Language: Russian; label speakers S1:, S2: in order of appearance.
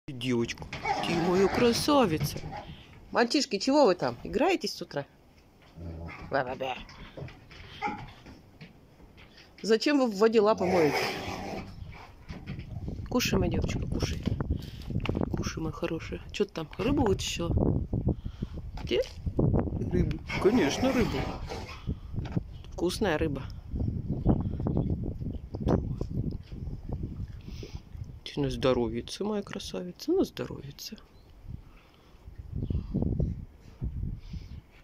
S1: Девочка, ты моя красавица. Мальчишки, чего вы там? Играетесь с утра? Ба-ба-ба. Зачем вы в воде лапы моете? Кушай, моя девочка, кушай. Кушай, моя хорошая. Что ты там, рыбу вытащила? Где? Рыбу. Конечно, рыбу. Вкусная рыба. На здоровьице, моя красавица, на здоровьице.